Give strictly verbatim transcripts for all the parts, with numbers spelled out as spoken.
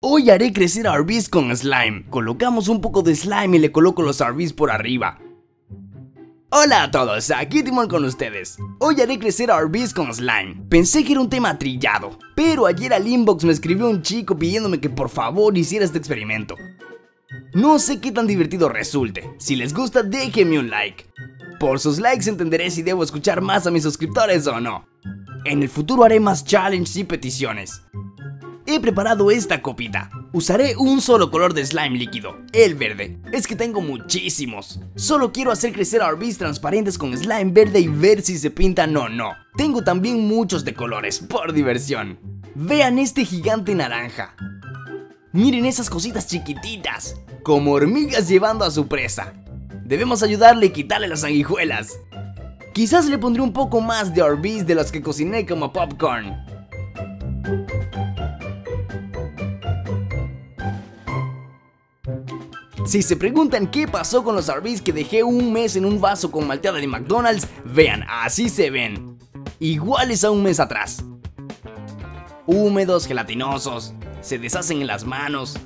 Hoy haré crecer a Arby's con slime. Colocamos un poco de slime y le coloco los Arby's por arriba. Hola a todos, aquí Timón con ustedes. Hoy haré crecer a Arby's con slime. Pensé que era un tema trillado, pero ayer al inbox me escribió un chico pidiéndome que por favor hiciera este experimento. No sé qué tan divertido resulte. Si les gusta, déjenme un like. Por sus likes entenderé si debo escuchar más a mis suscriptores o no. En el futuro haré más challenges y peticiones. He preparado esta copita. Usaré un solo color de slime líquido, el verde. Es que tengo muchísimos. Solo quiero hacer crecer Arby's transparentes con slime verde y ver si se pintan o no. Tengo también muchos de colores, por diversión. Vean este gigante naranja. Miren esas cositas chiquititas, como hormigas llevando a su presa. Debemos ayudarle y quitarle las sanguijuelas. Quizás le pondré un poco más de Arby's de los que cociné como popcorn. Si se preguntan qué pasó con los Arby's que dejé un mes en un vaso con malteada de McDonald's, vean, así se ven. Iguales a un mes atrás. Húmedos, gelatinosos, se deshacen en las manos.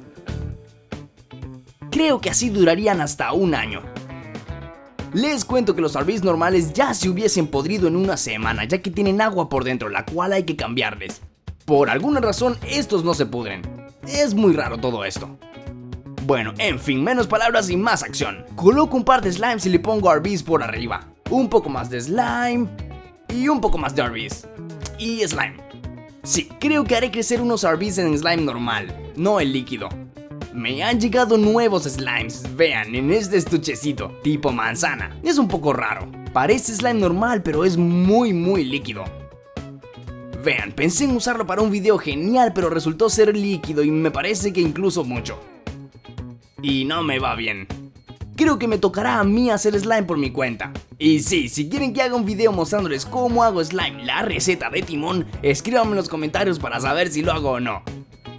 Creo que así durarían hasta un año. Les cuento que los Arby's normales ya se hubiesen podrido en una semana, ya que tienen agua por dentro, la cual hay que cambiarles. Por alguna razón estos no se pudren. Es muy raro todo esto. Bueno, en fin, menos palabras y más acción. Coloco un par de slimes y le pongo Arby's por arriba. Un poco más de slime y un poco más de Arby's. Y slime. Sí, creo que haré crecer unos Arby's en slime normal, no el líquido. Me han llegado nuevos slimes, vean, en este estuchecito, tipo manzana. Es un poco raro. Parece slime normal, pero es muy muy líquido. Vean, pensé en usarlo para un video genial, pero resultó ser líquido y me parece que incluso mucho. Y no me va bien. Creo que me tocará a mí hacer slime por mi cuenta. Y sí, si quieren que haga un video mostrándoles cómo hago slime, la receta de Timón, escríbanme en los comentarios para saber si lo hago o no.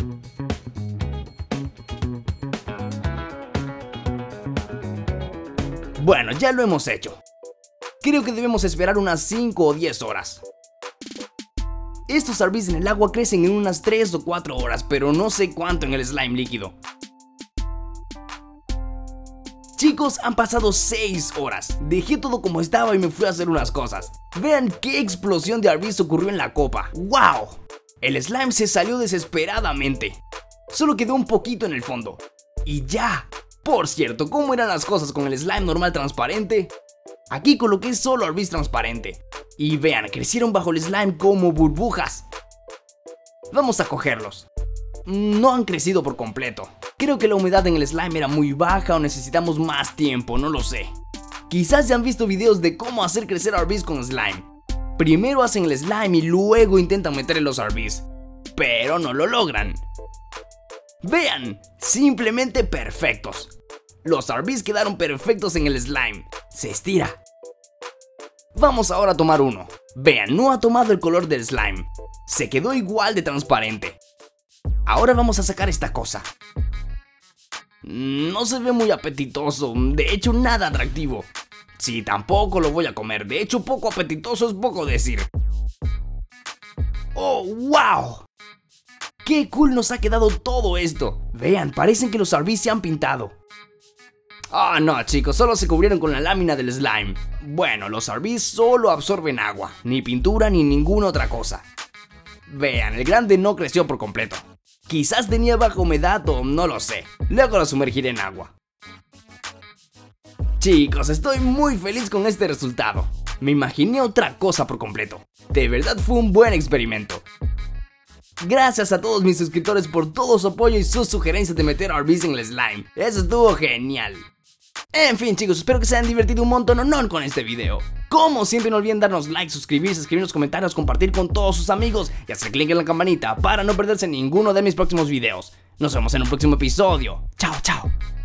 Bueno, ya lo hemos hecho. Creo que debemos esperar unas cinco o diez horas. Estos Arby's en el agua crecen en unas tres o cuatro horas, pero no sé cuánto en el slime líquido. Chicos, han pasado seis horas. Dejé todo como estaba y me fui a hacer unas cosas. Vean qué explosión de Arby's ocurrió en la copa. ¡Wow! El slime se salió desesperadamente. Solo quedó un poquito en el fondo. Y ya. Por cierto, ¿cómo eran las cosas con el slime normal transparente? Aquí coloqué solo Arby's transparente. Y vean, crecieron bajo el slime como burbujas. Vamos a cogerlos. No han crecido por completo. Creo que la humedad en el slime era muy baja o necesitamos más tiempo, no lo sé. Quizás ya han visto videos de cómo hacer crecer Arby's con slime. Primero hacen el slime y luego intentan meterle los Arby's, pero no lo logran. Vean, simplemente perfectos. Los Arby's quedaron perfectos en el slime. Se estira. Vamos ahora a tomar uno. Vean, no ha tomado el color del slime. Se quedó igual de transparente. Ahora vamos a sacar esta cosa. No se ve muy apetitoso, de hecho nada atractivo. Sí, tampoco lo voy a comer, de hecho poco apetitoso es poco decir. ¡Oh, wow! ¡Qué cool nos ha quedado todo esto! Vean, parecen que los Arby's se han pintado. Ah, oh, no chicos, solo se cubrieron con la lámina del slime. Bueno, los Arby's solo absorben agua, ni pintura ni ninguna otra cosa. Vean, el grande no creció por completo. Quizás tenía baja humedad o no lo sé. Luego lo sumergiré en agua. Chicos, estoy muy feliz con este resultado. Me imaginé otra cosa por completo. De verdad fue un buen experimento. Gracias a todos mis suscriptores por todo su apoyo y sus sugerencias de meter Arby's en el slime. Eso estuvo genial. En fin chicos, espero que se hayan divertido un montón o no con este video. Como siempre no olviden darnos like, suscribirse, escribir en los comentarios, compartir con todos sus amigos y hacer clic en la campanita para no perderse ninguno de mis próximos videos. Nos vemos en un próximo episodio. Chao, chao.